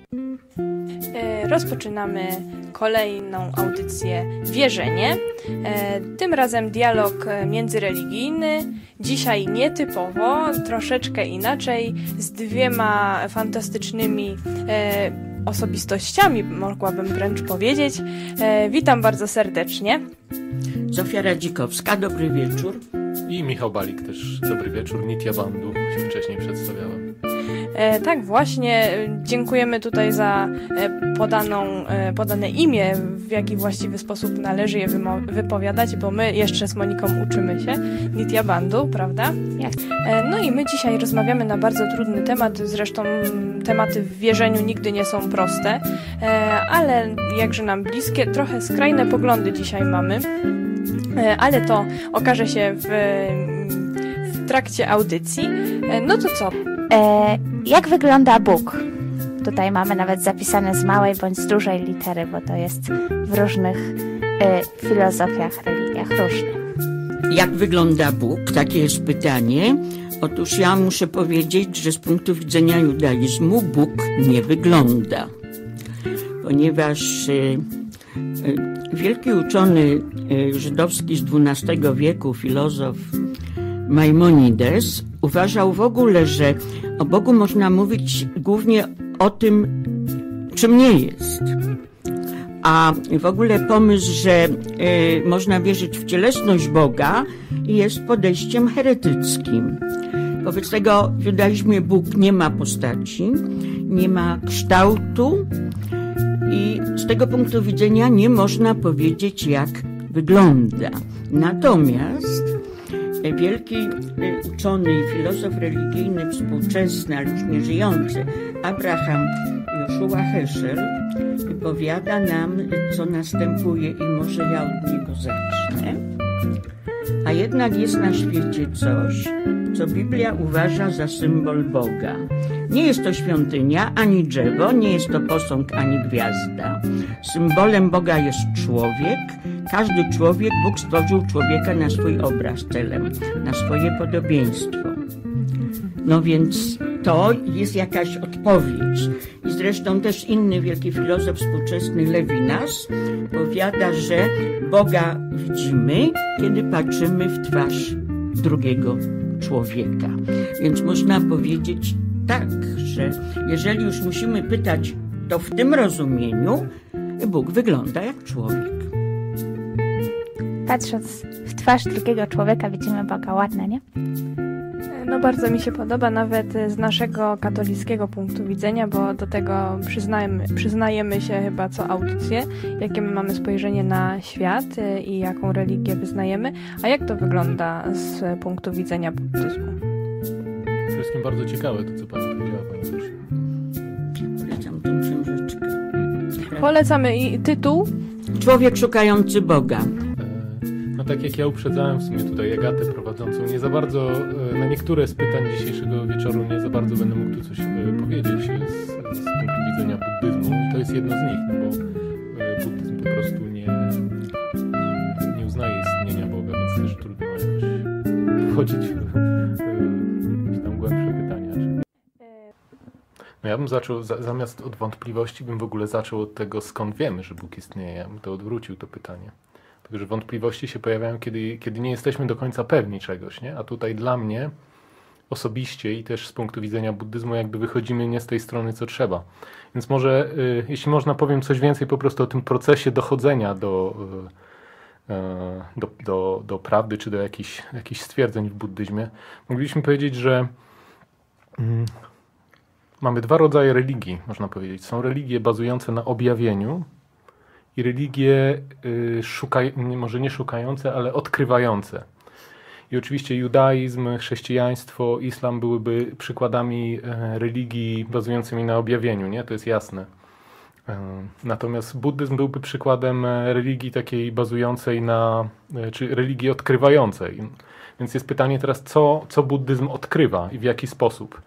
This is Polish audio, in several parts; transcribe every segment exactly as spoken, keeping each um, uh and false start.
Rozpoczynamy kolejną audycję Wierzenie. Tym razem dialog międzyreligijny. Dzisiaj nietypowo, troszeczkę inaczej, z dwiema fantastycznymi osobistościami, mogłabym wręcz powiedzieć. Witam bardzo serdecznie. Zofia Radzikowska, dobry wieczór. I Michał Balik też, dobry wieczór. Nitya Bandu się wcześniej przedstawiałem. E, tak, właśnie. Dziękujemy tutaj za e, podaną, e, podane imię, w jaki właściwy sposób należy je wymo- wypowiadać, bo my jeszcze z Moniką uczymy się. Nitya Bandu, prawda? E, no i my dzisiaj rozmawiamy na bardzo trudny temat, zresztą tematy w wierzeniu nigdy nie są proste, e, ale jakże nam bliskie, trochę skrajne poglądy dzisiaj mamy, e, ale to okaże się w, w trakcie audycji. E, no to co? E, jak wygląda Bóg? Tutaj mamy nawet zapisane z małej bądź z dużej litery, bo to jest w różnych e, filozofiach, religiach różnie. Jak wygląda Bóg? Takie jest pytanie. Otóż ja muszę powiedzieć, że z punktu widzenia judaizmu Bóg nie wygląda. Ponieważ e, e, wielki uczony e, żydowski z dwunastego wieku, filozof Maimonides, uważał w ogóle, że o Bogu można mówić głównie o tym, czym nie jest. A w ogóle pomysł, że y, można wierzyć w cielesność Boga, jest podejściem heretyckim. Wobec tego w judaizmie Bóg nie ma postaci, nie ma kształtu i z tego punktu widzenia nie można powiedzieć, jak wygląda. Natomiast wielki uczony i filozof religijny współczesny, ale już nie żyjący, Abraham Joshua Heschel, powiada nam, co następuje i może ja od niego zacznę. A jednak jest na świecie coś, co Biblia uważa za symbol Boga. Nie jest to świątynia, ani drzewo, nie jest to posąg, ani gwiazda. Symbolem Boga jest człowiek. Każdy człowiek, Bóg stworzył człowieka na swój obraz celem, na swoje podobieństwo. No więc to jest jakaś odpowiedź. I zresztą też inny wielki filozof współczesny, Levinas, powiada, że Boga widzimy, kiedy patrzymy w twarz drugiego człowieka. Więc można powiedzieć tak, że jeżeli już musimy pytać, to w tym rozumieniu Bóg wygląda jak człowiek. Patrząc w twarz drugiego człowieka widzimy Boga, ładne, nie? No bardzo mi się podoba, nawet z naszego katolickiego punktu widzenia, bo do tego przyznajemy, przyznajemy się chyba co audycję, jakie my mamy spojrzenie na świat i jaką religię wyznajemy. A jak to wygląda z punktu widzenia buddyzmu? Przede wszystkim bardzo ciekawe to, co Pani powiedziała, Pani Zosiu. Polecam tą książeczkę. Polecamy i tytuł? Człowiek szukający Boga. No tak jak ja uprzedzałem w sumie tutaj Agatę prowadzącą, nie za bardzo, na niektóre z pytań dzisiejszego wieczoru nie za bardzo będę mógł tu coś powiedzieć z, z punktu widzenia buddyzmu. I to jest jedno z nich, no bo buddyzm po prostu nie, nie uznaje istnienia Boga, więc też trudno jakoś wchodzić w, w jakieś tam głębsze pytania. No ja bym zaczął, zamiast od wątpliwości, bym w ogóle zaczął od tego, skąd wiemy, że Bóg istnieje. Ja bym to odwrócił, to pytanie. Że wątpliwości się pojawiają, kiedy, kiedy nie jesteśmy do końca pewni czegoś, nie? A tutaj dla mnie osobiście i też z punktu widzenia buddyzmu jakby wychodzimy nie z tej strony, co trzeba. Więc może, y, jeśli można, powiem coś więcej po prostu o tym procesie dochodzenia do, y, y, do, do, do prawdy, czy do jakichś, jakichś stwierdzeń w buddyzmie. Moglibyśmy powiedzieć, że y, mamy dwa rodzaje religii, można powiedzieć. Są religie bazujące na objawieniu, i religie y, szukaj, może nie szukające, ale odkrywające. I oczywiście judaizm, chrześcijaństwo, islam byłyby przykładami e, religii bazującymi na objawieniu, nie? To jest jasne. E, natomiast buddyzm byłby przykładem religii takiej bazującej na, e, czy religii odkrywającej. Więc jest pytanie teraz, co, co buddyzm odkrywa i w jaki sposób.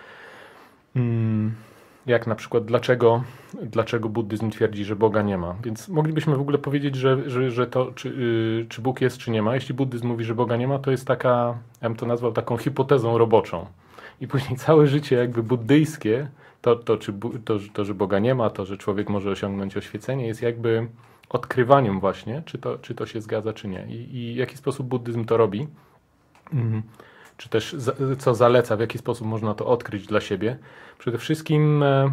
Hmm. Jak na przykład, dlaczego, dlaczego buddyzm twierdzi, że Boga nie ma. Więc moglibyśmy w ogóle powiedzieć, że, że, że to, czy, yy, czy Bóg jest, czy nie ma. Jeśli buddyzm mówi, że Boga nie ma, to jest taka, ja bym to nazwał taką hipotezą roboczą. I później całe życie jakby buddyjskie to, to, czy, to, to, że Boga nie ma, to, że człowiek może osiągnąć oświecenie, jest jakby odkrywaniem właśnie, czy to, czy to się zgadza, czy nie. I, i w jaki sposób buddyzm to robi, mhm. czy też za, co zaleca, w jaki sposób można to odkryć dla siebie. Przede wszystkim e,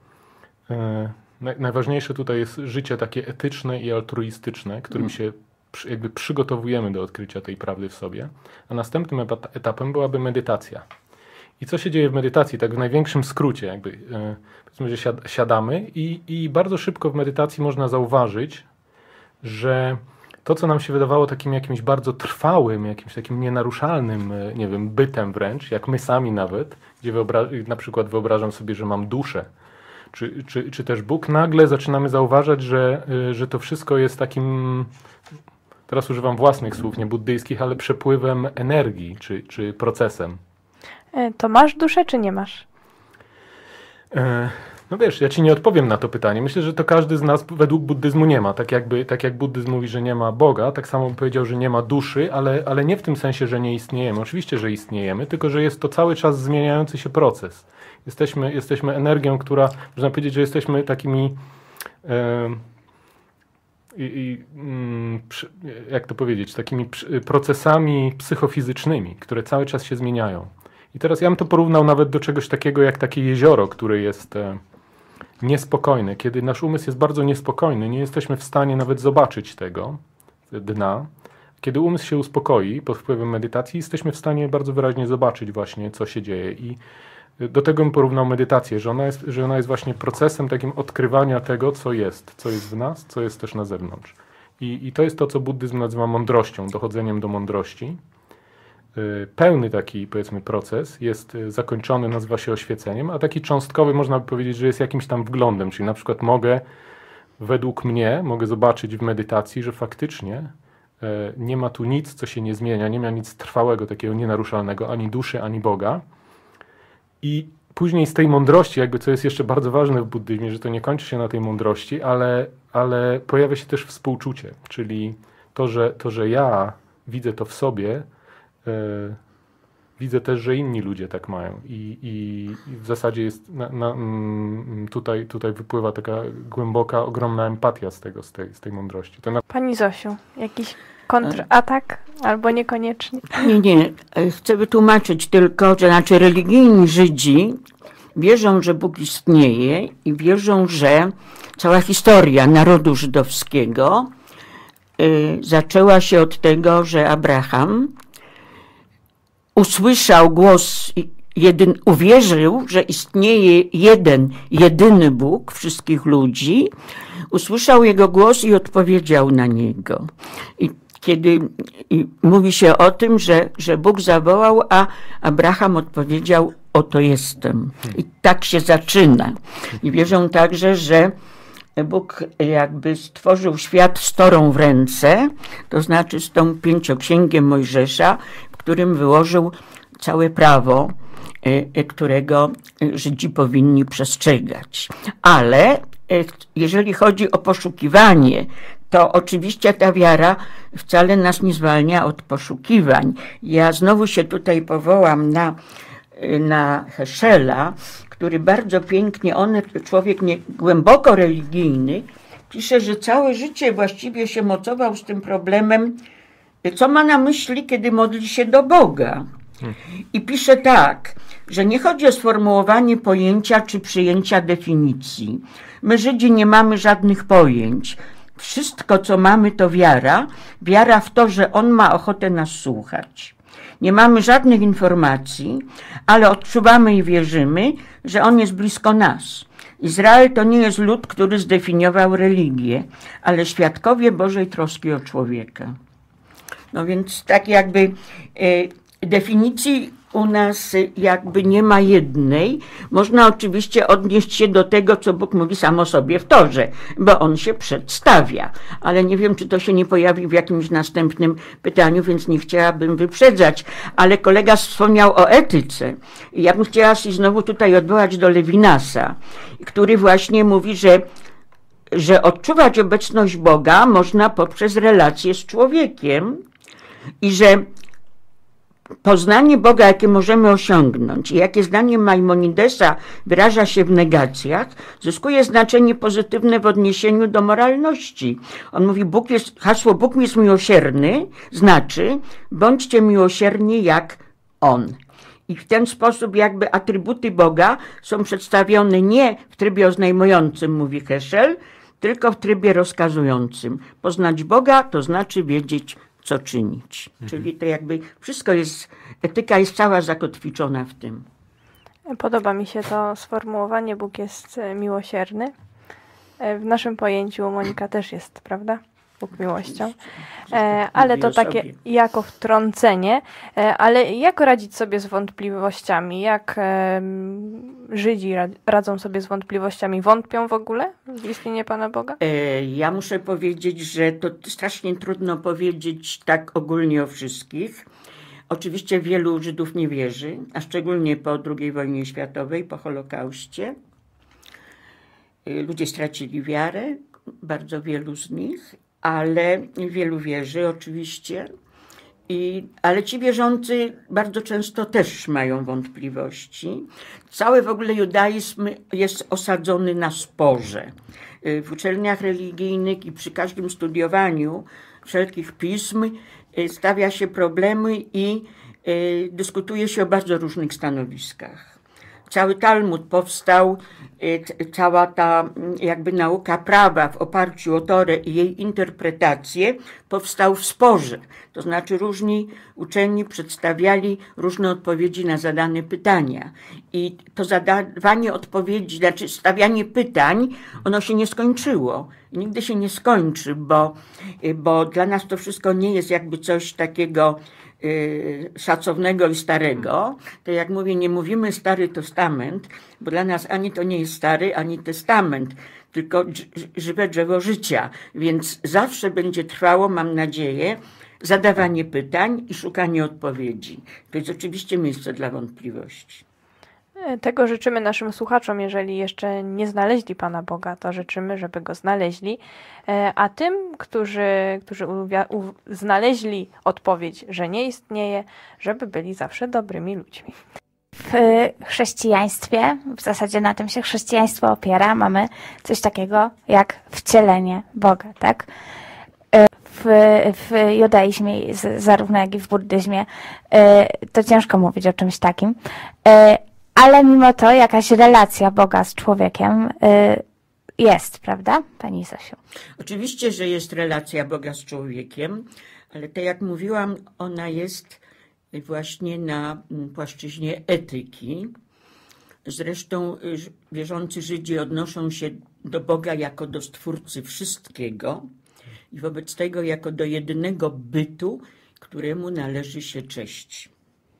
e, naj, najważniejsze tutaj jest życie takie etyczne i altruistyczne, którym mhm. się przy, jakby przygotowujemy do odkrycia tej prawdy w sobie. A następnym etapem byłaby medytacja. I co się dzieje w medytacji? Tak w największym skrócie, jakby e, powiedzmy, że siadamy i, i bardzo szybko w medytacji można zauważyć, że to, co nam się wydawało takim jakimś bardzo trwałym, jakimś takim nienaruszalnym, nie wiem, bytem wręcz, jak my sami nawet, gdzie na przykład wyobrażam sobie, że mam duszę, czy, czy, czy też Bóg, nagle zaczynamy zauważać, że, że to wszystko jest takim, teraz używam własnych słów, nie buddyjskich, ale przepływem energii, czy, czy procesem. To masz duszę, czy nie masz? E, no wiesz, ja ci nie odpowiem na to pytanie. Myślę, że to każdy z nas według buddyzmu nie ma. Tak, jakby, tak jak buddyzm mówi, że nie ma Boga, tak samo bym powiedział, że nie ma duszy, ale, ale nie w tym sensie, że nie istniejemy. Oczywiście, że istniejemy, tylko że jest to cały czas zmieniający się proces. Jesteśmy, jesteśmy energią, która, można powiedzieć, że jesteśmy takimi... E, I, i, jak to powiedzieć, takimi procesami psychofizycznymi, które cały czas się zmieniają. I teraz ja bym to porównał nawet do czegoś takiego jak takie jezioro, które jest e, niespokojne. Kiedy nasz umysł jest bardzo niespokojny, nie jesteśmy w stanie nawet zobaczyć tego dna. Kiedy umysł się uspokoi pod wpływem medytacji, jesteśmy w stanie bardzo wyraźnie zobaczyć właśnie, co się dzieje. I do tego bym porównał medytację, że ona jest, że ona jest właśnie procesem takim odkrywania tego, co jest, co jest w nas, co jest też na zewnątrz. I, i to jest to, co buddyzm nazywa mądrością, dochodzeniem do mądrości. Pełny taki, powiedzmy, proces jest zakończony, nazywa się oświeceniem, a taki cząstkowy można by powiedzieć, że jest jakimś tam wglądem, czyli na przykład mogę, według mnie, mogę zobaczyć w medytacji, że faktycznie nie ma tu nic, co się nie zmienia, nie ma nic trwałego, takiego nienaruszalnego, ani duszy, ani Boga. I później z tej mądrości, jakby co jest jeszcze bardzo ważne w buddyzmie, że to nie kończy się na tej mądrości, ale, ale pojawia się też współczucie, czyli to, że, to, że ja widzę to w sobie, Yy, widzę też, że inni ludzie tak mają i, i, i w zasadzie jest na, na, mm, tutaj, tutaj wypływa taka głęboka, ogromna empatia z tego, z tej, z tej mądrości. To na... Pani Zosiu, jakiś kontratak albo niekoniecznie? Nie, nie. Chcę wytłumaczyć tylko, że znaczy religijni Żydzi wierzą, że Bóg istnieje i wierzą, że cała historia narodu żydowskiego y, zaczęła się od tego, że Abraham usłyszał głos, jedyn, uwierzył, że istnieje jeden, jedyny Bóg wszystkich ludzi, usłyszał jego głos i odpowiedział na niego. I kiedy i mówi się o tym, że, że Bóg zawołał, a Abraham odpowiedział, oto jestem. I tak się zaczyna. I wierzą także, że Bóg jakby stworzył świat z torą w ręce, to znaczy z tą pięcioksięgiem Mojżesza, w którym wyłożył całe prawo, którego Żydzi powinni przestrzegać. Ale jeżeli chodzi o poszukiwanie, to oczywiście ta wiara wcale nas nie zwalnia od poszukiwań. Ja znowu się tutaj powołam na, na Heschela, który bardzo pięknie, on, człowiek nie, głęboko religijny, pisze, że całe życie właściwie się mocował z tym problemem, co ma na myśli, kiedy modli się do Boga. I pisze tak, że nie chodzi o sformułowanie pojęcia czy przyjęcia definicji. My Żydzi nie mamy żadnych pojęć. Wszystko, co mamy, to wiara. Wiara w to, że On ma ochotę nas słuchać. Nie mamy żadnych informacji, ale odczuwamy i wierzymy, że On jest blisko nas. Izrael to nie jest lud, który zdefiniował religię, ale świadkowie Bożej troski o człowieka. No więc tak jakby e, definicji u nas jakby nie ma jednej. Można oczywiście odnieść się do tego, co Bóg mówi sam o sobie w Torze, bo On się przedstawia. Ale nie wiem, czy to się nie pojawi w jakimś następnym pytaniu, więc nie chciałabym wyprzedzać. Ale kolega wspomniał o etyce. I ja bym chciała się znowu tutaj odwołać do Levinasa, który właśnie mówi, że że odczuwać obecność Boga można poprzez relacje z człowiekiem i że poznanie Boga, jakie możemy osiągnąć i jakie zdaniem Maimonidesa wyraża się w negacjach, zyskuje znaczenie pozytywne w odniesieniu do moralności. On mówi, Bóg jest, hasło Bóg jest miłosierny, znaczy bądźcie miłosierni jak On. I w ten sposób jakby atrybuty Boga są przedstawione nie w trybie oznajmującym, mówi Heschel, tylko w trybie rozkazującym. Poznać Boga to znaczy wiedzieć, co czynić. Mhm. Czyli to jakby wszystko jest, etyka jest cała zakotwiczona w tym. Podoba mi się to sformułowanie, Bóg jest miłosierny. W naszym pojęciu Monika też jest, prawda? Bóg miłością. E, ale to takie jako wtrącenie. E, ale jak radzić sobie z wątpliwościami? Jak e, Żydzi radzą sobie z wątpliwościami? Wątpią w ogóle w istnienie Pana Boga? E, ja muszę powiedzieć, że to strasznie trudno powiedzieć tak ogólnie o wszystkich. Oczywiście wielu Żydów nie wierzy, a szczególnie po drugiej wojnie światowej, po Holokauście. E, ludzie stracili wiarę, bardzo wielu z nich. Ale wielu wierzy oczywiście, I, ale ci wierzący bardzo często też mają wątpliwości. Cały w ogóle judaizm jest osadzony na sporze. W uczelniach religijnych i przy każdym studiowaniu wszelkich pism stawia się problemy i y, dyskutuje się o bardzo różnych stanowiskach. Cały Talmud powstał, cała ta jakby nauka prawa w oparciu o Torę i jej interpretację powstał w sporze. To znaczy różni uczeni przedstawiali różne odpowiedzi na zadane pytania. I to zadawanie odpowiedzi, znaczy stawianie pytań, ono się nie skończyło. Nigdy się nie skończy, bo, bo dla nas to wszystko nie jest jakby coś takiego szacownego i starego, to jak mówię, nie mówimy Stary Testament, bo dla nas ani to nie jest Stary, ani Testament, tylko żywe drzewo życia, więc zawsze będzie trwało, mam nadzieję, zadawanie pytań i szukanie odpowiedzi. To jest oczywiście miejsce dla wątpliwości. Tego życzymy naszym słuchaczom, jeżeli jeszcze nie znaleźli Pana Boga, to życzymy, żeby Go znaleźli, a tym, którzy, którzy znaleźli odpowiedź, że nie istnieje, żeby byli zawsze dobrymi ludźmi. W chrześcijaństwie, w zasadzie na tym się chrześcijaństwo opiera, mamy coś takiego jak wcielenie Boga, tak? W, w judaizmie, zarówno jak i w buddyzmie, to ciężko mówić o czymś takim. Ale mimo to jakaś relacja Boga z człowiekiem y, jest, prawda, Pani Zosiu? Oczywiście, że jest relacja Boga z człowiekiem, ale tak jak mówiłam, ona jest właśnie na płaszczyźnie etyki. Zresztą wierzący Żydzi odnoszą się do Boga jako do Stwórcy wszystkiego i wobec tego jako do jedynego bytu, któremu należy się cześć.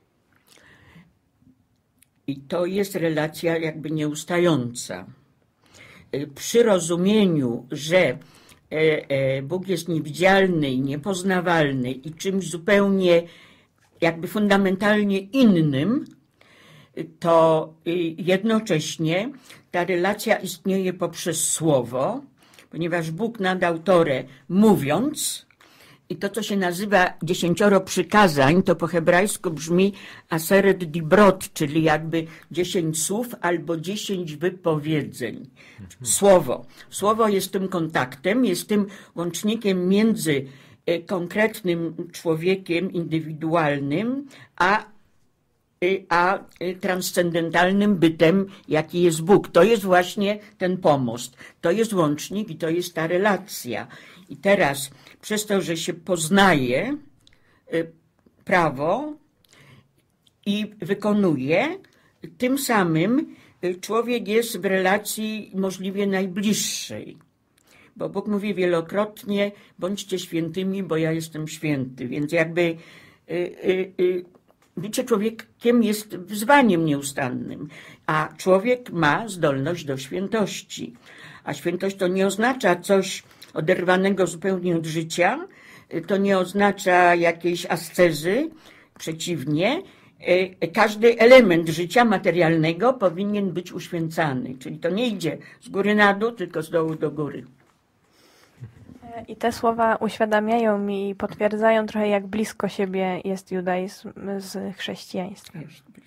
I to jest relacja jakby nieustająca. Przy rozumieniu, że Bóg jest niewidzialny i niepoznawalny i czymś zupełnie jakby fundamentalnie innym, to jednocześnie ta relacja istnieje poprzez słowo, ponieważ Bóg nadał Torę mówiąc. I to, co się nazywa dziesięcioro przykazań, to po hebrajsku brzmi aseret dibrot, czyli jakby dziesięć słów albo dziesięć wypowiedzeń. Słowo. Słowo jest tym kontaktem, jest tym łącznikiem między konkretnym człowiekiem indywidualnym, a, a transcendentalnym bytem, jaki jest Bóg. To jest właśnie ten pomost. To jest łącznik i to jest ta relacja. I teraz przez to, że się poznaje prawo i wykonuje, tym samym człowiek jest w relacji możliwie najbliższej. Bo Bóg mówi wielokrotnie, bądźcie świętymi, bo ja jestem święty. Więc jakby y, y, y, bycie człowiekiem jest wyzwaniem nieustannym, a człowiek ma zdolność do świętości. A świętość to nie oznacza coś oderwanego zupełnie od życia, to nie oznacza jakiejś ascezy, przeciwnie, każdy element życia materialnego powinien być uświęcany, czyli to nie idzie z góry na dół, tylko z dołu do góry. I te słowa uświadamiają mi i potwierdzają trochę, jak blisko siebie jest judaizm z chrześcijaństwem.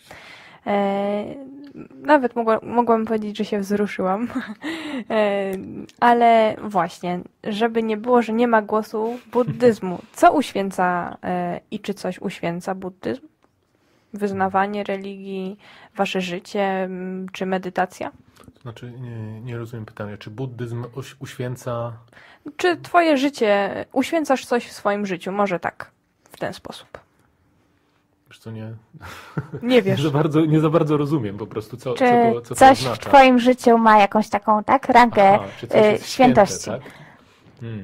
E, nawet mogła, mogłam powiedzieć, że się wzruszyłam. E, ale właśnie, żeby nie było, że nie ma głosu buddyzmu. Co uświęca e, i czy coś uświęca buddyzm? Wyznawanie religii, wasze życie, czy medytacja? Znaczy, nie, nie rozumiem pytania. Czy buddyzm uś, uświęca... Czy twoje życie, uświęcasz coś w swoim życiu? Może tak, w ten sposób. Wiesz co, nie... Nie wiesz. nie, za bardzo, nie za bardzo rozumiem po prostu, co, Czy co to, co coś to oznacza. w twoim życiu ma jakąś taką, tak, rangę Aha, czy coś jest y, świętości? Święte, tak? hmm.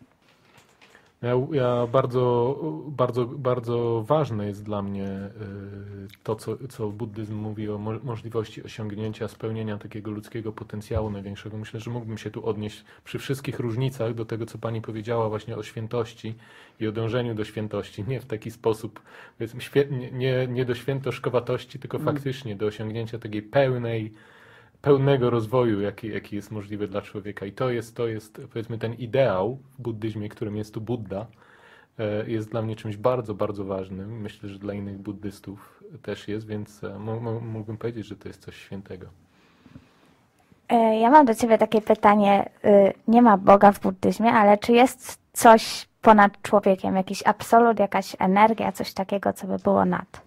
Ja, ja bardzo, bardzo, bardzo ważne jest dla mnie y, to, co, co buddyzm mówi o mo możliwości osiągnięcia, spełnienia takiego ludzkiego potencjału największego. Myślę, że mógłbym się tu odnieść przy wszystkich różnicach do tego, co pani powiedziała właśnie o świętości i o dążeniu do świętości. Nie w taki sposób, powiedzmy, nie, nie do świętoszkowatości, tylko mm. faktycznie do osiągnięcia takiej pełnej, pełnego rozwoju, jaki, jaki jest możliwy dla człowieka. I to jest, to jest, powiedzmy, ten ideał w buddyzmie, którym jest tu Buddha, jest dla mnie czymś bardzo, bardzo ważnym. Myślę, że dla innych buddystów też jest, więc mógłbym powiedzieć, że to jest coś świętego. Ja mam do ciebie takie pytanie. Nie ma Boga w buddyzmie, ale czy jest coś ponad człowiekiem? Jakiś absolut, jakaś energia, coś takiego, co by było nad?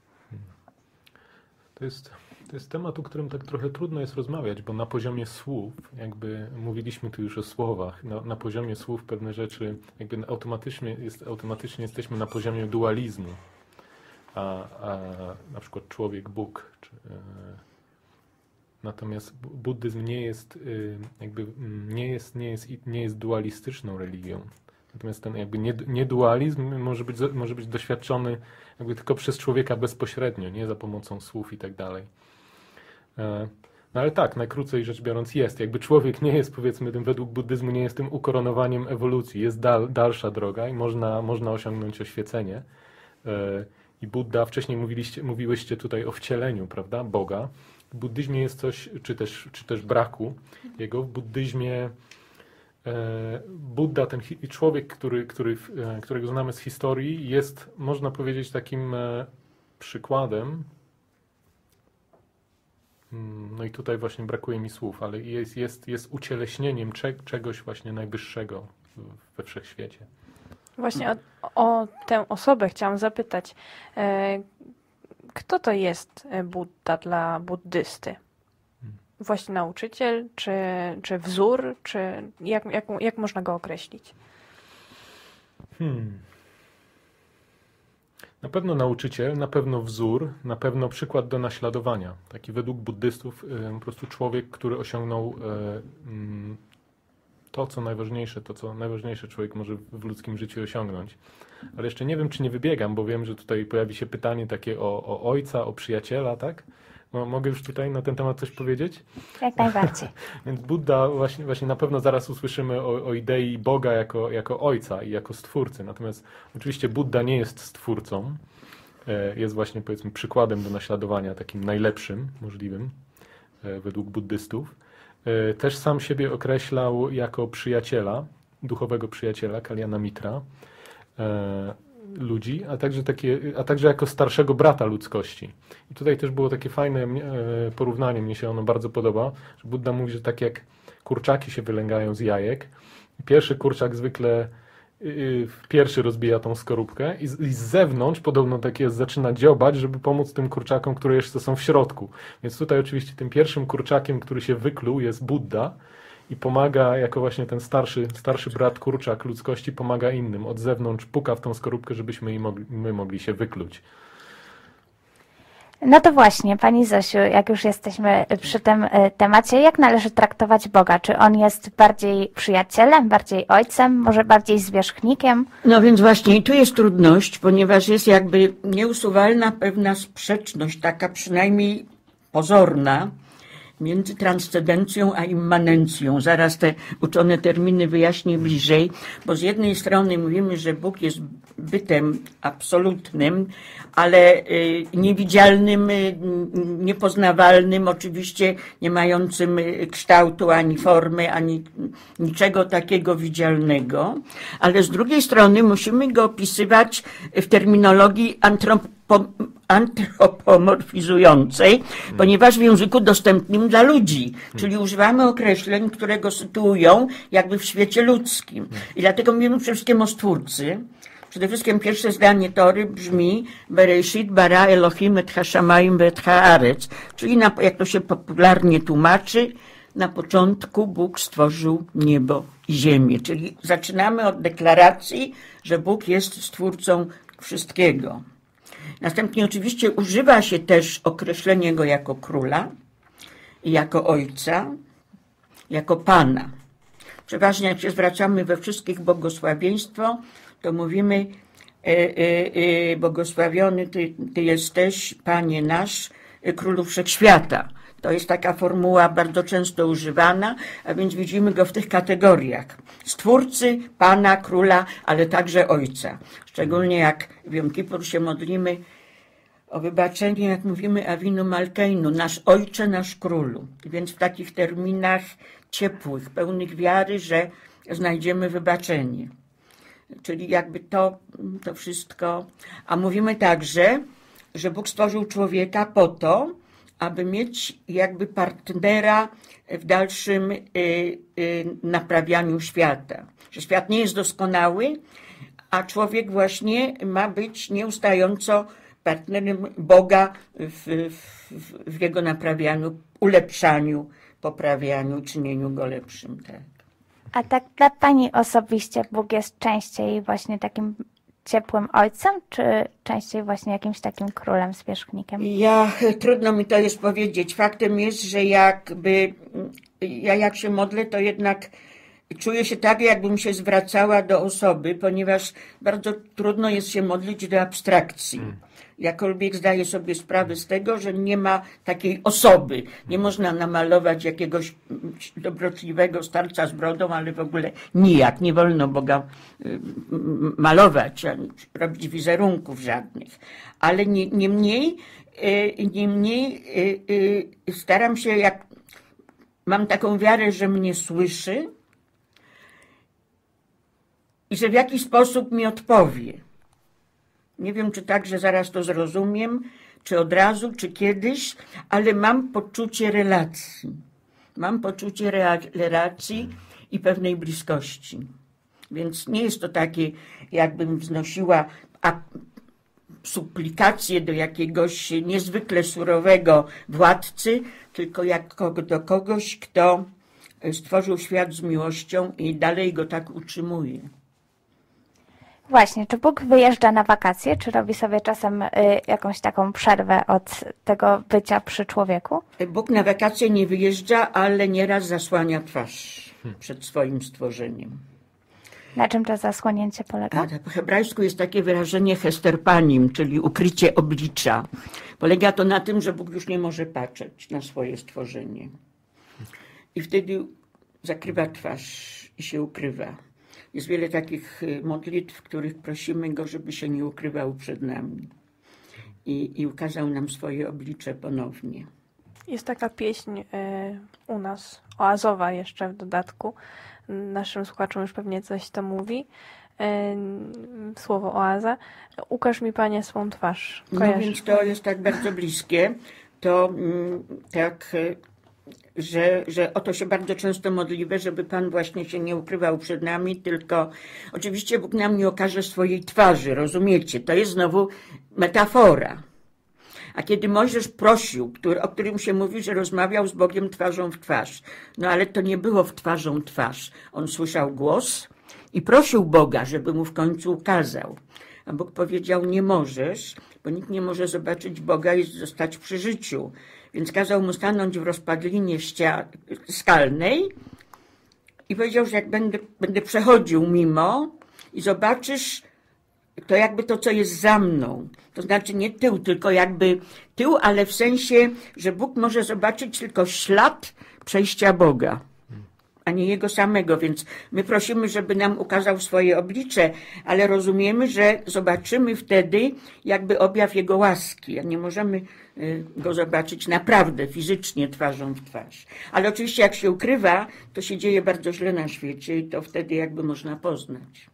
To jest... To jest temat, o którym tak trochę trudno jest rozmawiać, bo na poziomie słów, jakby mówiliśmy tu już o słowach, na, na poziomie słów pewne rzeczy, jakby automatycznie, jest, automatycznie jesteśmy na poziomie dualizmu, a, a na przykład człowiek, Bóg. Czy, e, natomiast buddyzm nie jest, e, jakby nie jest, nie jest, nie jest dualistyczną religią. Natomiast ten jakby niedualizm może być, może być doświadczony jakby tylko przez człowieka bezpośrednio, nie za pomocą słów i tak dalej. No ale tak, najkrócej rzecz biorąc jest. Jakby człowiek nie jest, powiedzmy, tym według buddyzmu nie jest tym ukoronowaniem ewolucji. Jest dal, dalsza droga i można, można osiągnąć oświecenie. I Buddha, wcześniej mówiliście, mówiłyście tutaj o wcieleniu, prawda, Boga. W buddyzmie jest coś, czy też, czy też braku jego. W buddyzmie Buddha, ten człowiek, który, który, którego znamy z historii, jest, można powiedzieć, takim przykładem. No i tutaj właśnie brakuje mi słów, ale jest, jest, jest ucieleśnieniem cze czegoś właśnie najwyższego we wszechświecie. Właśnie o, o tę osobę chciałam zapytać. E, kto to jest Buddha dla buddysty? Właśnie nauczyciel, czy, czy wzór, czy jak, jak, jak można go określić? Hmm. Na pewno nauczyciel, na pewno wzór, na pewno przykład do naśladowania. Taki według buddystów po prostu człowiek, który osiągnął to, co najważniejsze, to, co najważniejsze człowiek może w ludzkim życiu osiągnąć. Ale jeszcze nie wiem, czy nie wybiegam, bo wiem, że tutaj pojawi się pytanie takie o, o ojca, o przyjaciela, tak? Mogę już tutaj na ten temat coś powiedzieć? Jak najbardziej. Więc Buddha, właśnie, właśnie na pewno zaraz usłyszymy o, o idei Boga jako, jako ojca i jako stwórcy. Natomiast oczywiście Buddha nie jest stwórcą. Jest właśnie, powiedzmy, przykładem do naśladowania, takim najlepszym możliwym według buddystów. Też sam siebie określał jako przyjaciela, duchowego przyjaciela, Kalyana Mitra ludzi, a także, takie, a także jako starszego brata ludzkości. I tutaj też było takie fajne porównanie, mnie się ono bardzo podoba, że Buddha mówi, że tak jak kurczaki się wylęgają z jajek, pierwszy kurczak zwykle pierwszy rozbija tą skorupkę i z, i z zewnątrz podobno tak jest, zaczyna dziobać, żeby pomóc tym kurczakom, które jeszcze są w środku. Więc tutaj oczywiście tym pierwszym kurczakiem, który się wykluł, jest Buddha i pomaga, jako właśnie ten starszy, starszy brat kurczak ludzkości, pomaga innym. Od zewnątrz puka w tą skorupkę, żebyśmy mogli, my mogli się wykluć. No to właśnie, Pani Zosiu, jak już jesteśmy przy tym temacie, jak należy traktować Boga? Czy On jest bardziej przyjacielem, bardziej ojcem, może bardziej zwierzchnikiem? No więc właśnie i tu jest trudność, ponieważ jest jakby nieusuwalna pewna sprzeczność, taka przynajmniej pozorna, między transcendencją a immanencją. Zaraz te uczone terminy wyjaśnię bliżej, bo z jednej strony mówimy, że Bóg jest bytem absolutnym, ale niewidzialnym, niepoznawalnym, oczywiście nie mającym kształtu, ani formy, ani niczego takiego widzialnego, ale z drugiej strony musimy go opisywać w terminologii antropo, antropomorfizującej, hmm. ponieważ w języku dostępnym dla ludzi, hmm. czyli używamy określeń, które go sytuują jakby w świecie ludzkim. Hmm. I dlatego mówimy przede wszystkim o Stwórcy. Przede wszystkim pierwsze zdanie Tory brzmi Bereshit bara Elohim et hashamayim ve'et haaretz, czyli na, jak to się popularnie tłumaczy, na początku Bóg stworzył niebo i ziemię. Czyli zaczynamy od deklaracji, że Bóg jest Stwórcą wszystkiego. Następnie oczywiście używa się też określenia go jako króla, jako ojca, jako pana. Przeważnie jak się zwracamy we wszystkich błogosławieństwo, to mówimy e, e, e, błogosławiony ty, ty jesteś, Panie nasz, Królu Wszechświata. To jest taka formuła bardzo często używana, a więc widzimy go w tych kategoriach. Stwórcy, Pana, Króla, ale także Ojca. Szczególnie jak w Jom Kippur się modlimy o wybaczenie, jak mówimy Avinu Malkeinu, nasz Ojcze, nasz Królu. Więc w takich terminach ciepłych, pełnych wiary, że znajdziemy wybaczenie. Czyli jakby to, to wszystko. A mówimy także, że Bóg stworzył człowieka po to, aby mieć jakby partnera w dalszym y, y, naprawianiu świata. Że świat nie jest doskonały, a człowiek właśnie ma być nieustająco partnerem Boga w, w, w jego naprawianiu, ulepszaniu, poprawianiu, czynieniu go lepszym. Tak. A tak dla Pani osobiście Bóg jest częściej właśnie takim ciepłym ojcem, czy częściej właśnie jakimś takim królem, zwierzchnikiem? Ja, trudno mi to jest powiedzieć. Faktem jest, że jakby ja jak się modlę, to jednak czuję się tak, jakbym się zwracała do osoby, ponieważ bardzo trudno jest się modlić do abstrakcji. Jakkolwiek zdaję sobie sprawę z tego, że nie ma takiej osoby. Nie można namalować jakiegoś dobrotliwego starca z brodą, ale w ogóle nijak. Nie wolno Boga malować, ani robić wizerunków żadnych. Ale nie, niemniej, niemniej staram się, jak mam taką wiarę, że mnie słyszy i że w jakiś sposób mi odpowie. Nie wiem, czy tak, że zaraz to zrozumiem, czy od razu, czy kiedyś, ale mam poczucie relacji. Mam poczucie relacji i pewnej bliskości. Więc nie jest to takie, jakbym wznosiła suplikację do jakiegoś niezwykle surowego władcy, tylko jak do kogoś, kto stworzył świat z miłością i dalej go tak utrzymuje. Właśnie, czy Bóg wyjeżdża na wakacje, czy robi sobie czasem y, jakąś taką przerwę od tego bycia przy człowieku? Bóg na wakacje nie wyjeżdża, ale nieraz zasłania twarz przed swoim stworzeniem. Na czym to zasłonięcie polega? A, po hebrajsku jest takie wyrażenie hesterpanim, czyli ukrycie oblicza. Polega to na tym, że Bóg już nie może patrzeć na swoje stworzenie. I wtedy zakrywa twarz i się ukrywa. Jest wiele takich modlitw, w których prosimy Go, żeby się nie ukrywał przed nami i, i ukazał nam swoje oblicze ponownie. Jest taka pieśń y, u nas, oazowa jeszcze w dodatku. Naszym słuchaczom już pewnie coś to mówi. Y, słowo oaza. Ukaż mi, Panie, swą twarz. Kojarzysz? No więc to jest tak bardzo bliskie. To mm, tak... Że, że o to się bardzo często modlimy, żeby Pan właśnie się nie ukrywał przed nami, tylko oczywiście Bóg nam nie okaże swojej twarzy, rozumiecie? To jest znowu metafora. A kiedy Mojżesz prosił, który, o którym się mówi, że rozmawiał z Bogiem twarzą w twarz, no ale to nie było w twarzą twarz. On słyszał głos i prosił Boga, żeby mu w końcu ukazał. A Bóg powiedział, nie możesz, bo nikt nie może zobaczyć Boga i zostać przy życiu. Więc kazał mu stanąć w rozpadlinie skalnej i powiedział, że jak będę, będę przechodził mimo i zobaczysz to jakby to, co jest za mną. To znaczy nie tył, tylko jakby tył, ale w sensie, że Bóg może zobaczyć tylko ślad przejścia Boga, a nie Jego samego. Więc my prosimy, żeby nam ukazał swoje oblicze, ale rozumiemy, że zobaczymy wtedy jakby objaw Jego łaski, a nie możemy Go zobaczyć naprawdę, fizycznie, twarzą w twarz. Ale oczywiście jak się ukrywa, to się dzieje bardzo źle na świecie i to wtedy jakby można poznać.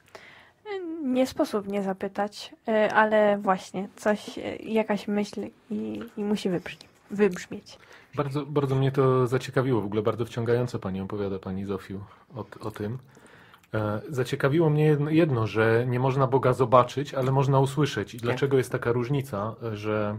Nie sposób nie zapytać, ale właśnie coś, jakaś myśl i, i musi wybrzmi, wybrzmieć. Bardzo, bardzo mnie to zaciekawiło, w ogóle bardzo wciągająco Pani opowiada, Pani Zofiu, o, o tym. E, zaciekawiło mnie jedno, jedno, że nie można Boga zobaczyć, ale można usłyszeć. I tak. Dlaczego jest taka różnica, że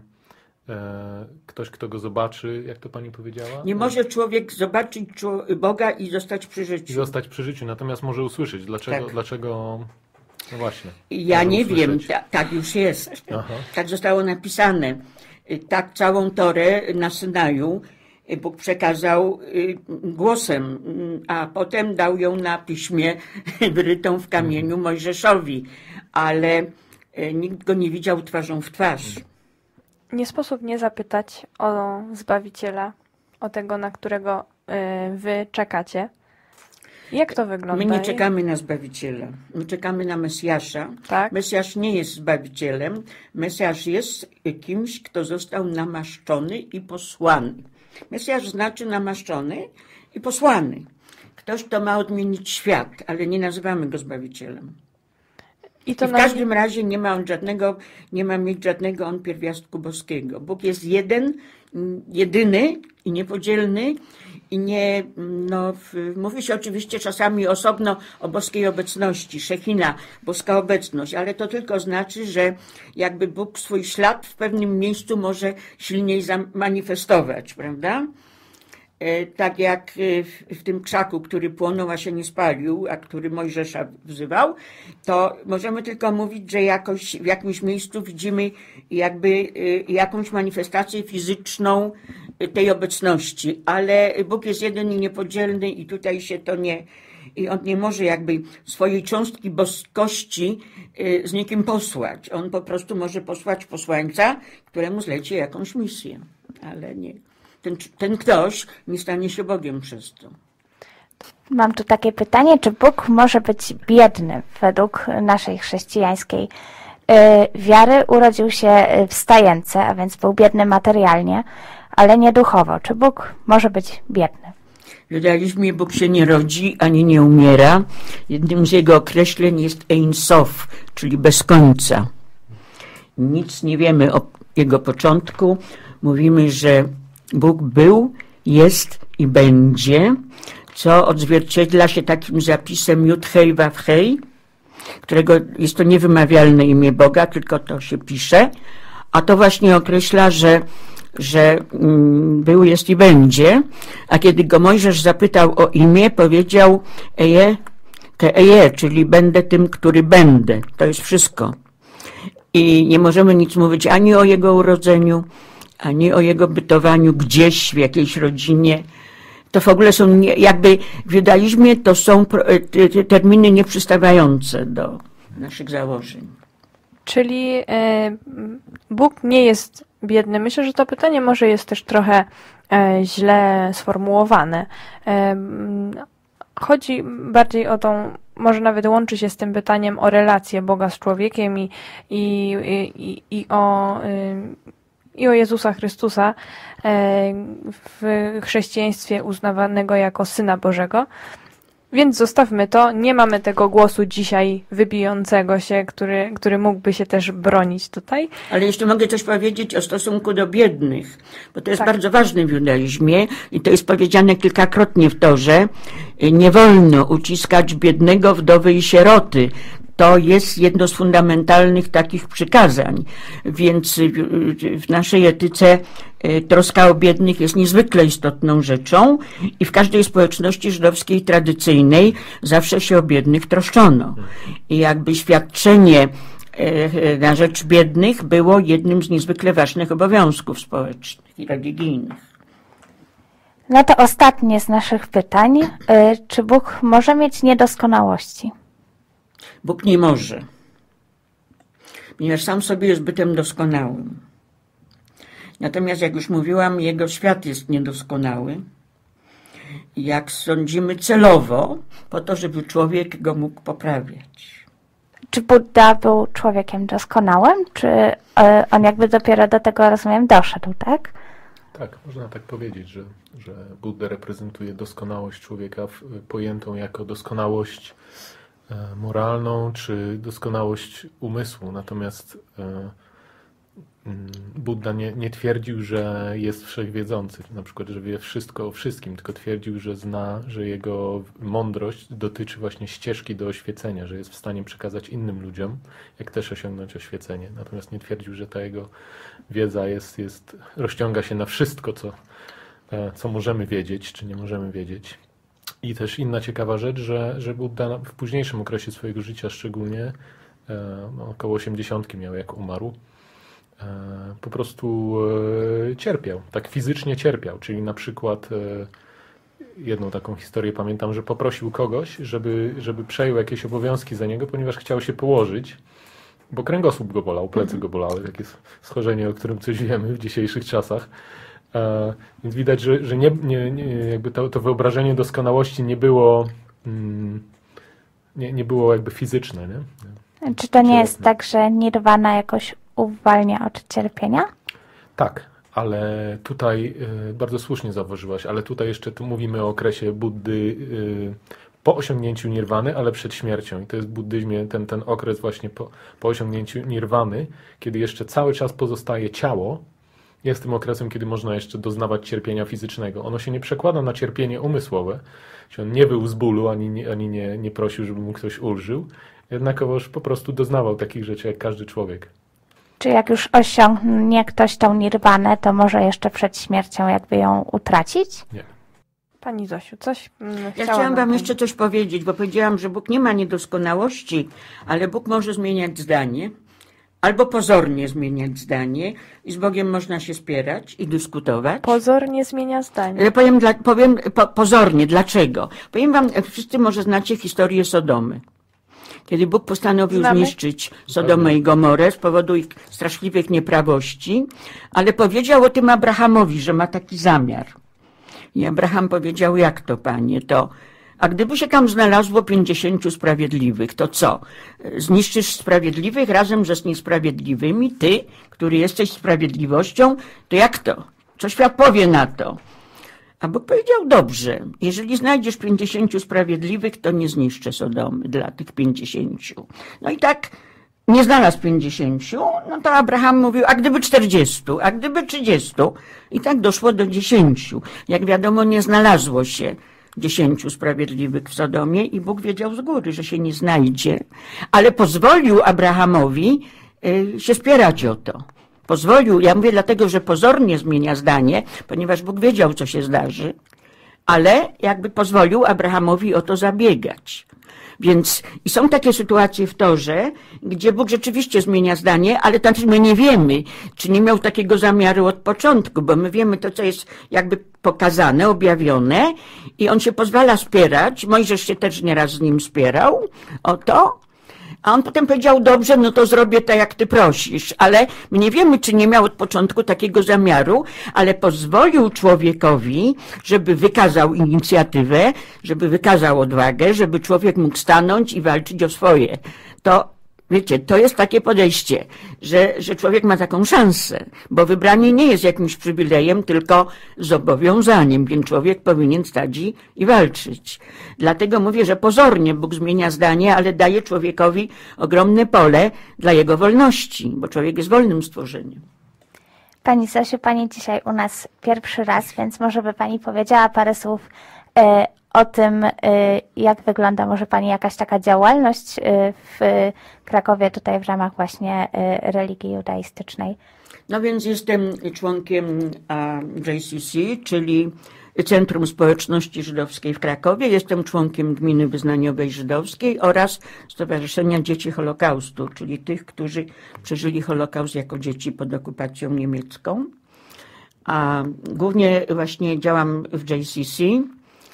e, ktoś, kto Go zobaczy, jak to Pani powiedziała? Nie może człowiek zobaczyć Boga i zostać przy życiu. I zostać przy życiu, natomiast może usłyszeć. Dlaczego? Tak. Dlaczego... No właśnie. Ja nie usłyszeć. wiem, ta, tak już jest. Aha. Tak zostało napisane. Tak całą Torę na Synaju Bóg przekazał głosem, a potem dał ją na piśmie wyrytą w kamieniu Mojżeszowi, ale nikt go nie widział twarzą w twarz. Nie sposób nie zapytać o Zbawiciela, o tego, na którego wy czekacie. Jak to wygląda? My nie czekamy na Zbawiciela. My czekamy na Mesjasza. Tak? Mesjasz nie jest Zbawicielem. Mesjasz jest kimś, kto został namaszczony i posłany. Mesjasz znaczy namaszczony i posłany. Ktoś, kto ma odmienić świat, ale nie nazywamy go Zbawicielem. I, to I w na... każdym razie nie ma on żadnego, nie ma mieć żadnego on pierwiastku boskiego. Bóg jest jeden, jedyny i niepodzielny. I nie, no, mówi się oczywiście czasami osobno o boskiej obecności, Szechina, boska obecność, ale to tylko znaczy, że jakby Bóg swój ślad w pewnym miejscu może silniej zamanifestować, prawda? E, tak jak w, w tym krzaku, który płonął, a się nie spalił, a który Mojżesza wzywał, to możemy tylko mówić, że jakoś, w jakimś miejscu widzimy jakby y, jakąś manifestację fizyczną tej obecności, ale Bóg jest jeden i niepodzielny i tutaj się to nie, i on nie może jakby swojej cząstki boskości z nikim posłać. On po prostu może posłać posłańca, któremu zleci jakąś misję, ale nie. Ten, ten ktoś nie stanie się Bogiem przez to. Mam tu takie pytanie, czy Bóg może być biedny według naszej chrześcijańskiej wiary? Urodził się w stajence, a więc był biedny materialnie, ale nie duchowo. Czy Bóg może być biedny? W judaizmie Bóg się nie rodzi, ani nie umiera. Jednym z jego określeń jest Ein Sof, czyli bez końca. Nic nie wiemy o jego początku. Mówimy, że Bóg był, jest i będzie, co odzwierciedla się takim zapisem Jud Hej Waw Hej, którego jest to niewymawialne imię Boga, tylko to się pisze, a to właśnie określa, że że mm, był, jest i będzie, a kiedy go Mojżesz zapytał o imię, powiedział eje, te eje, czyli będę tym, który będę. To jest wszystko. I nie możemy nic mówić ani o jego urodzeniu, ani o jego bytowaniu gdzieś, w jakiejś rodzinie. To w ogóle są, nie, jakby w judaizmie to są terminy nieprzystawające do naszych założeń. Czyli y, Bóg nie jest biedny. Myślę, że to pytanie może jest też trochę e, źle sformułowane. E, chodzi bardziej o tą, może nawet łączy się z tym pytaniem o relację Boga z człowiekiem i, i, i, i, o, y, i o Jezusa Chrystusa e, w chrześcijaństwie uznawanego jako Syna Bożego. Więc zostawmy to. Nie mamy tego głosu dzisiaj wybijącego się, który, który mógłby się też bronić tutaj. Ale jeszcze mogę coś powiedzieć o stosunku do biednych, bo to jest tak. bardzo ważne w judaizmie i to jest powiedziane kilkakrotnie w Torze. Nie wolno uciskać biednego, wdowy i sieroty. To jest jedno z fundamentalnych takich przykazań, więc w naszej etyce troska o biednych jest niezwykle istotną rzeczą i w każdej społeczności żydowskiej tradycyjnej zawsze się o biednych troszczono. I jakby świadczenie na rzecz biednych było jednym z niezwykle ważnych obowiązków społecznych i religijnych. No to ostatnie z naszych pytań. Czy Bóg może mieć niedoskonałości? Bóg nie może. ponieważ sam sobie jest bytem doskonałym. Natomiast, jak już mówiłam, jego świat jest niedoskonały. Jak sądzimy, celowo, po to, żeby człowiek go mógł poprawiać. Czy Buddha był człowiekiem doskonałym, czy on jakby dopiero do tego, rozumiem, doszedł, tak? Tak, można tak powiedzieć, że, że Buddha reprezentuje doskonałość człowieka pojętą jako doskonałość moralną czy doskonałość umysłu. Natomiast Buddha nie, nie twierdził, że jest wszechwiedzący, na przykład, że wie wszystko o wszystkim, tylko twierdził, że zna, że jego mądrość dotyczy właśnie ścieżki do oświecenia, że jest w stanie przekazać innym ludziom, jak też osiągnąć oświecenie. Natomiast nie twierdził, że ta jego wiedza jest, jest, rozciąga się na wszystko, co, co możemy wiedzieć, czy nie możemy wiedzieć. I też inna ciekawa rzecz, że, że Buddha w późniejszym okresie swojego życia, szczególnie no, około osiemdziesiątki miał, jak umarł, po prostu cierpiał, tak fizycznie cierpiał, czyli na przykład jedną taką historię pamiętam, że poprosił kogoś, żeby, żeby przejął jakieś obowiązki za niego, ponieważ chciał się położyć, bo kręgosłup go bolał, plecy go bolały, takie schorzenie, o którym coś wiemy w dzisiejszych czasach. Więc widać, że, że nie, nie, nie, jakby to, to wyobrażenie doskonałości nie było nie, nie było jakby fizyczne. Nie? Czy to nie jest tak, że nirwana jakoś uwalnia od cierpienia? Tak, ale tutaj y, bardzo słusznie zauważyłaś, ale tutaj jeszcze tu mówimy o okresie Buddy y, po osiągnięciu nirwany, ale przed śmiercią. I to jest w buddyzmie ten, ten okres właśnie po, po osiągnięciu nirwany, kiedy jeszcze cały czas pozostaje ciało, jest tym okresem, kiedy można jeszcze doznawać cierpienia fizycznego. Ono się nie przekłada na cierpienie umysłowe, czyli on nie był z bólu, ani, nie, ani nie, nie prosił, żeby mu ktoś ulżył, jednakowoż po prostu doznawał takich rzeczy jak każdy człowiek. Czy jak już osiągnie ktoś tą nirwanę, to może jeszcze przed śmiercią jakby ją utracić? Nie. Pani Zosiu, coś mm, Ja chciałam wam jeszcze coś powiedzieć, bo powiedziałam, że Bóg nie ma niedoskonałości, ale Bóg może zmieniać zdanie, albo pozornie zmieniać zdanie i z Bogiem można się spierać i dyskutować. Pozornie zmienia zdanie. Ja powiem, dla, powiem po, pozornie, dlaczego? Powiem wam, wszyscy może znacie historię Sodomy. Kiedy Bóg postanowił Znamy. zniszczyć Sodomę i Gomorę z powodu ich straszliwych nieprawości, ale powiedział o tym Abrahamowi, że ma taki zamiar. I Abraham powiedział, jak to, panie, to... A gdyby się tam znalazło pięćdziesięciu sprawiedliwych, to co? Zniszczysz sprawiedliwych razem ze niesprawiedliwymi? Ty, który jesteś sprawiedliwością, to jak to? Co świat powie na to? A Bóg powiedział, dobrze, jeżeli znajdziesz pięćdziesięciu sprawiedliwych, to nie zniszczę Sodomy dla tych pięćdziesięciu. No i tak nie znalazł pięćdziesięciu, no to Abraham mówił, a gdyby czterdziestu, a gdyby trzydziestu. I tak doszło do dziesięciu. Jak wiadomo, nie znalazło się dziesięciu sprawiedliwych w Sodomie i Bóg wiedział z góry, że się nie znajdzie, ale pozwolił Abrahamowi y, się spierać o to. Pozwolił, ja mówię dlatego, że pozornie zmienia zdanie, ponieważ Bóg wiedział, co się zdarzy, ale jakby pozwolił Abrahamowi o to zabiegać. Więc i są takie sytuacje w Torze, gdzie Bóg rzeczywiście zmienia zdanie, ale to my nie wiemy, czy nie miał takiego zamiaru od początku, bo my wiemy to, co jest jakby pokazane, objawione i on się pozwala spierać. Mojżesz się też nieraz z nim spierał o to. A on potem powiedział, dobrze, no to zrobię tak, jak ty prosisz, ale my nie wiemy, czy nie miał od początku takiego zamiaru, ale pozwolił człowiekowi, żeby wykazał inicjatywę, żeby wykazał odwagę, żeby człowiek mógł stanąć i walczyć o swoje. To, wiecie, to jest takie podejście, że, że człowiek ma taką szansę, bo wybranie nie jest jakimś przywilejem, tylko zobowiązaniem, więc człowiek powinien stać i, i walczyć. Dlatego mówię, że pozornie Bóg zmienia zdanie, ale daje człowiekowi ogromne pole dla jego wolności, bo człowiek jest wolnym stworzeniem. Pani Zosiu, pani dzisiaj u nas pierwszy raz, więc może by pani powiedziała parę słów e, o tym, jak wygląda może pani jakaś taka działalność w Krakowie tutaj w ramach właśnie religii judaistycznej. No więc jestem członkiem J C C, czyli Centrum Społeczności Żydowskiej w Krakowie. Jestem członkiem Gminy Wyznaniowej Żydowskiej oraz Stowarzyszenia Dzieci Holokaustu, czyli tych, którzy przeżyli Holokaust jako dzieci pod okupacją niemiecką. A głównie właśnie działam w J C C.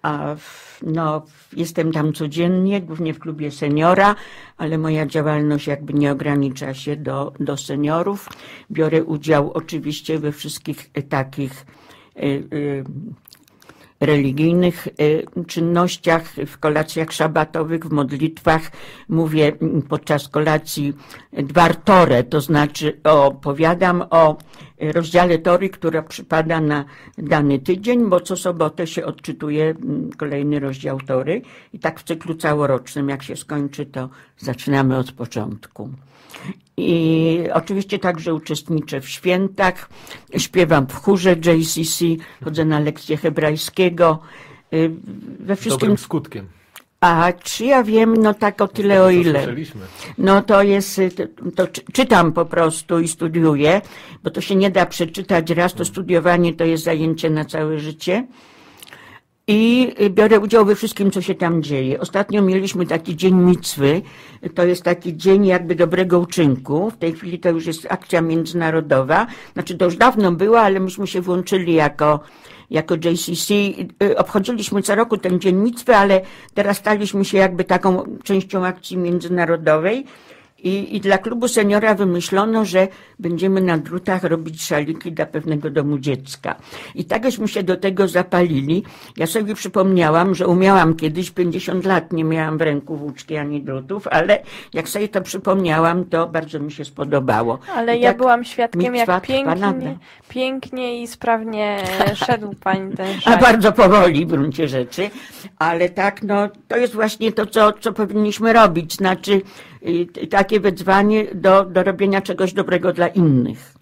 a w, no, jestem tam codziennie, głównie w klubie seniora, ale moja działalność jakby nie ogranicza się do, do seniorów. Biorę udział oczywiście we wszystkich takich y, y, religijnych czynnościach, w kolacjach szabatowych, w modlitwach. Mówię podczas kolacji dwartore, to znaczy opowiadam o rozdziale Tory, która przypada na dany tydzień, bo co sobotę się odczytuje kolejny rozdział Tory i tak w cyklu całorocznym, jak się skończy, to zaczynamy od początku. I oczywiście także uczestniczę w świętach, śpiewam w chórze J C C, chodzę na lekcje hebrajskiego. We wszystkim... Dobrym skutkiem. A czy ja wiem, no tak o tyle, to, o ile. Słyszeliśmy. No to jest, to, to czytam po prostu i studiuję, bo to się nie da przeczytać raz, to studiowanie to jest zajęcie na całe życie. I biorę udział we wszystkim, co się tam dzieje. Ostatnio mieliśmy taki dzień micwy, to jest taki dzień jakby dobrego uczynku. W tej chwili to już jest akcja międzynarodowa. Znaczy to już dawno była, ale myśmy się włączyli jako, jako J C C. Obchodziliśmy co roku ten dzień micwy, ale teraz staliśmy się jakby taką częścią akcji międzynarodowej. I, I dla klubu seniora wymyślono, że będziemy na drutach robić szaliki dla pewnego domu dziecka. I takośmy się do tego zapalili. Ja sobie przypomniałam, że umiałam kiedyś, pięćdziesiąt lat nie miałam w ręku włóczki ani drutów, ale jak sobie to przypomniałam, to bardzo mi się spodobało. Ale I ja tak byłam świadkiem, mitwa jak trwa nadal. pięknie, pięknie i sprawnie szedł pani ten A szalik. bardzo powoli w gruncie rzeczy, ale tak, no to jest właśnie to, co, co powinniśmy robić, znaczy y, takie wezwanie do, do robienia czegoś dobrego dla innych.